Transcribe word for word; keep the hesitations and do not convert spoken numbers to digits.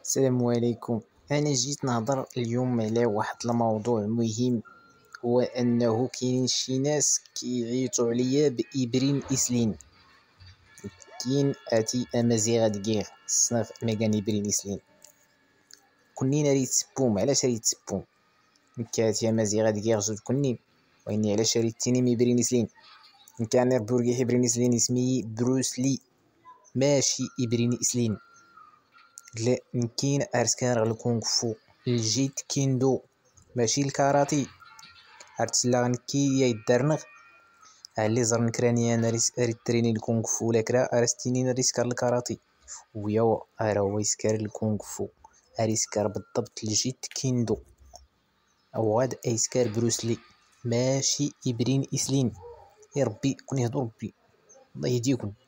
السلام عليكم. انا جيت نهضر اليوم على واحد الموضوع مهم، هو انه كاين شي ناس كيعيطوا عليا بإبرين إسلين. كاين اتي امازيغ دكير صناف ميغان إبرين إسلين كوني ريت سبوم. علاش ريت سبوم كاتي امازيغ دكير جوج كوني واني علاش ريت تيني إبرين إسلين كان بورغي إبرين إسلين اسمي بروسلي ماشي إبرين إسلين. لا كاين ارسكان غير الكونغ فو الجيت كيندو ماشي الكاراتي. عرفت لا غنكي يا يدرنغ علي زر نكراني انا ريت تريني الكونغ فو ولا كرا ارستيني ريسكار الكاراتي ويا راه هو يسكر الكونغ فو ريسكار بالضبط الجيت كيندو او غاد ايسكار بروسلي ماشي إبرين إسلين. يا ربي كون يهضر ربي الله يهديكم.